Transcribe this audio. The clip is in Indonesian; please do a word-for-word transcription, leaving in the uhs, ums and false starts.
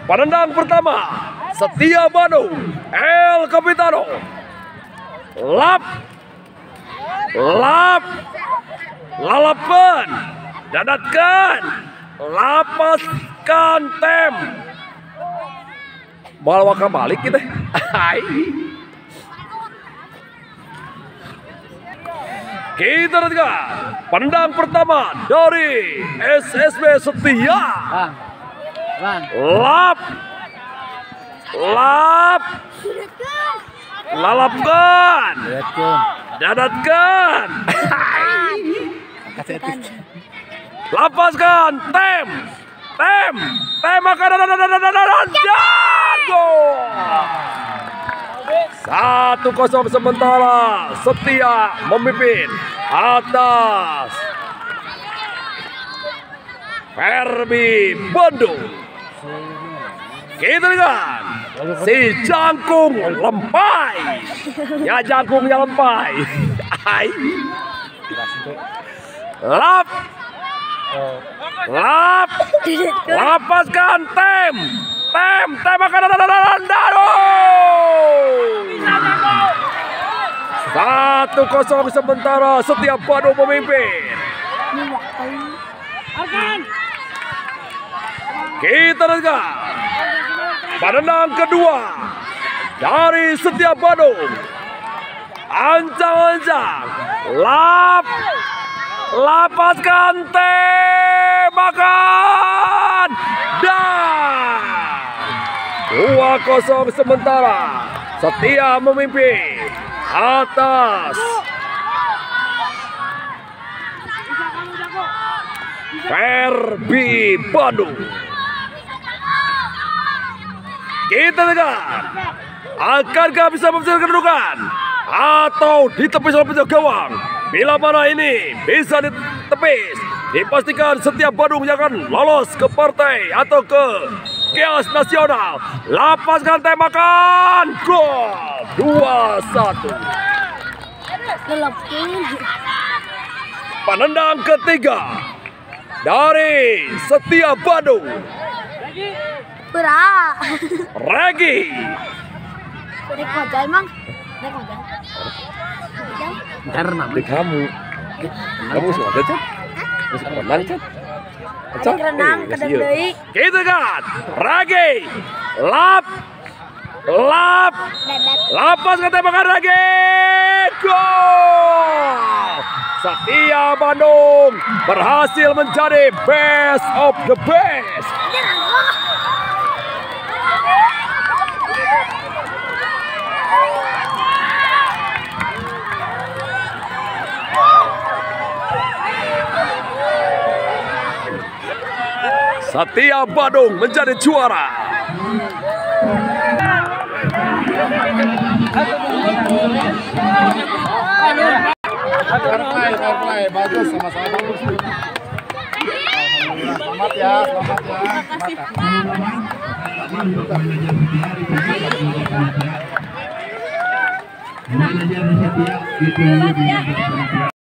penendang pertama Setia Bandung, El Capitano. Lap, lap, lalapkan, dadatkan, lapaskan tem. Bawa balik kita. Kita lihat pendang pertama dari S S B Setia. Lap, lap, lalapkan, dadatkan, lapaskan tem, tem, tem makanan dan jago. Satu kosong sementara Setia memimpin atas Verbi Bandung. Kita lihat si Jangkung lempai, ya jangkungnya lempai. Lap, lap, lapaskan tem, tem, tem makanan daru. Satu kosong sementara Setia Bandung memimpin. Kita lihat penendang kedua dari Setia Bandung. Ancang-ancang, lap, lapaskan tembakan dan dua kosong sementara Setia memimpin atas Verbi Bandung. Kita lihat, akankah bisa membesarkan kedudukan atau ditepis oleh penjaga gawang? Bila mana ini bisa ditepis, dipastikan Setia Bandung yang akan lolos ke partai atau ke Kelas Nasional. Lapaskan tembakan, gol dua satu. Penendang ketiga dari Setia Bandung, Pura. Regi. Naik motor emang? Naik motor. Karena kamu, kamu suka ada Chan? Suka renang Chan? Chan renang kedeng deui. Gitu kan, Regi, lap, lap, lapas ke tembakan Regi, gol! Setia Bandung berhasil menjadi best of the best. Setia Bandung menjadi juara. Fair bagus, sama-sama bagus. Selamat ya, selamat ya. Selamat.